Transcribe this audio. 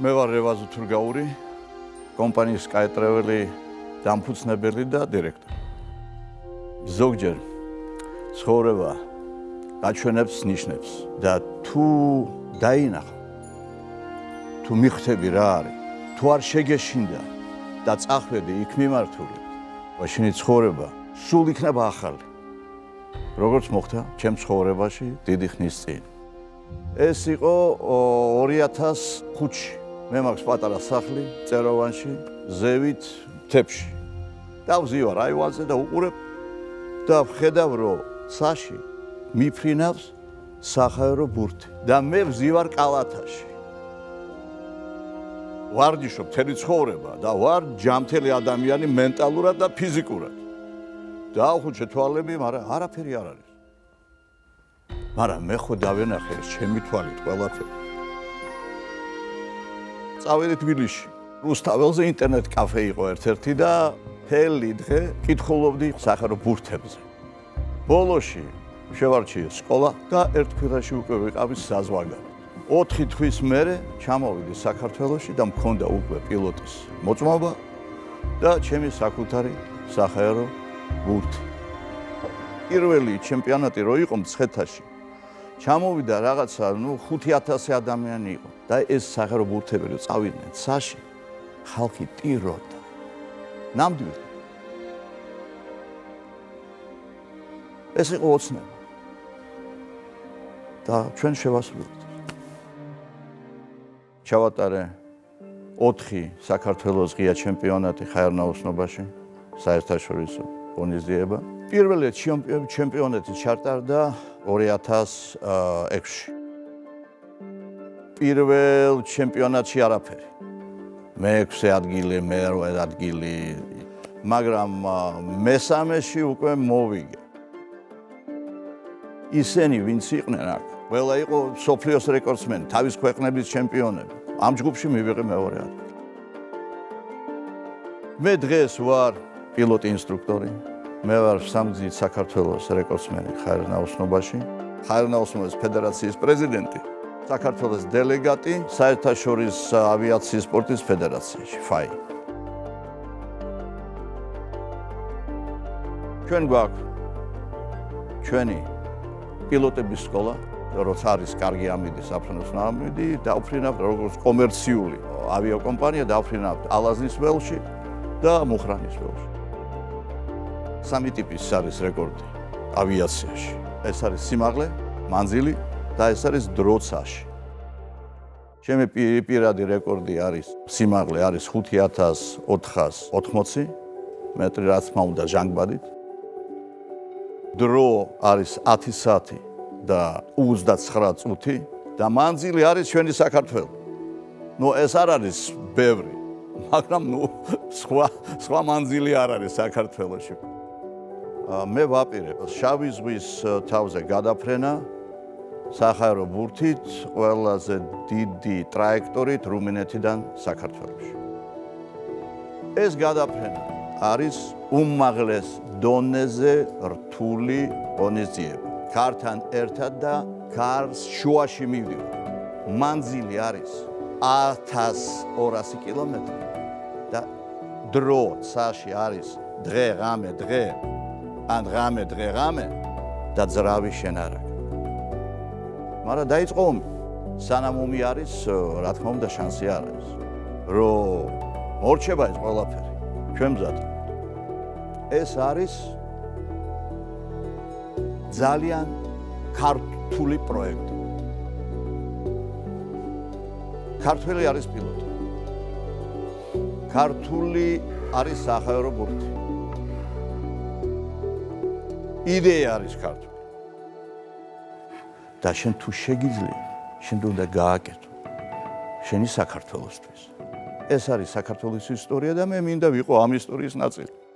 მე ვარ რევაზ უთურგაური, კომპანიის სკაი ტრეველი დამფუძნებელი და დირექტორი. ზოგჯერ ცხოვრება გაჩვენებს ნიშნევს და თუ დაინახავ, თუ მიხვდები რა არის, თუ არ შეგეშინდა და წახვედი იქ მიმართულებით, შენი ცხოვრება სულ იქნება ახალი. როგორც მოხდა ჩემ ცხოვრებაში დიდი ხნის წინ. ეს იყო 2005-ში. მე მაქვს პატარა სახლი წეროვანში, ზევით მთებში. დავზივარ აივანზე და უყურებ და ვხედავ, რომ ცაში მიფრინავს სახაერო ბურთი და მე ვზივარ კალათაში. ვარჯიშობ მთელი ცხოვრება და ვარ ჯანმრთელი ადამიანი მენტალურად და ფიზიკურად. დაახუჩე თვალები, მაგრამ არაფერი არ არის. მაგრამ მე ხო დავენახე ეს ჩემი თვალით ყველაფერი. წავედი თბილისში. რუსთაველზე ინტერნეტ კაფე იყო ერთ-ერთი და მთელი დღე კითხულობდი სახაერო ბურთებზე. ბოლოში შევარჩიე სკოლა და ერთ კვირაში უკვე ვიყავი საზღვარგარეთ. 4 თვის მერე ჩამოვიდი საქართველოში და მქონდა უკვე პილოტის მოწმობა და ჩემი საკუთარი სახაერო ბურთი. პირველი ჩემპიონატი რო იყო მცხეთაში, ჩამოვიდა რაღაცა 5000 ადამიანი იყო და ეს სახაერო ბურთები რო წავიდნენ ცაში, ხალხი ტიროდა. ნამდვილი. ეს იყო ოცნება. და ჩვენ შევასრულეთ. ჩავატარე 4 საქართველოს ღია ჩემპიონატი ხაერნაოსნობაში, საერთაშორისო ღონისძიება. პირველი ჩემპიონატი ჩატარდა 2006-ში. პირველ ჩემპიონატში არაფერი. მე-6 ადგილი, მე-8 ადგილი, მაგრამ მესამეში უკვე მოვიგე. ისინი ვინც იყვნენ აქ, ყველა იყო მსოფლიოს რეკორდსმენი, თავის ქვეყნების ჩემპიონები. ამ ჯგუფში მივიღე მეორე ადგილი. მე დღეს ვარ პილოტი ინსტრუქტორი. მე ვარ სამგზის საქართველოს რეკორდსმენი ხაერნაოსნობაში, ხაერნაოსნობის ფედერაციის პრეზიდენტი, საქართველოს დელეგატი საერთაშორისო ავიაციის სპორტის ფედერაციაში, FAI. ჩვენ გვაქვს ჩვენი პილოტების სკოლა, როცა არის კარგი ამინდი, საფრთხის ამინდი, დავფრინავთ როგორც კომერციული ავიაკომპანია, დავფრინავთ ალაზნის ველში და მუხრანის ველში. 3 ტიპის არის რეკორდი ავიაციაში. ეს არის სიმაღლე, მანძილი და ეს არის დროცაში. ჩემი პირადი რეკორდი არის სიმაღლე არის 5480 მეტრი, რაც მაუნდა ჟანგბადით. დრო არის 10 საათი და 29 წუთი და მანძილი არის ჩვენი საქართველო. ეს არ არის ბევრი, მაგრამ სხვა მანძილი არ არის საქართველოში. მე ვაპირებ შავი ზღვის თავზე გადაფრენა სახაერო ბურთით ყველაზე დიდი ტრაექტორით რუმინეთიდან საქართველოში. ეს გადაფრენა არის უმაღლეს დონეზე რთული ღონისძიება. ქართან ერთად და ქარს შუაში მივდივარ. მანძილი არის 1200 კილომეტრი და დრო ცაში არის დღე ღამე დღე ან ღამე დღე ღამე და ძრავი შენარაკ. მაგრამ დაიწყო ომი. სანამ ომი არის, რა თქმა უნდა, შანსი არ არის, რომ მორჩება ეს ყველაფერი. ჩვენ მზად. ეს არის ძალიან ქართული პროექტი. ქართველი არის პილოტი. ქართული არის სახაერო ბურთი. იდეა არის ქართული. და შენ თუ შეგიძლია, შენ უნდა გააკეთო შენი საქართველოსთვის. ეს არის საქართველოს ისტორია და მე მინდა ვიყო ამ ისტორიის ნაწილი.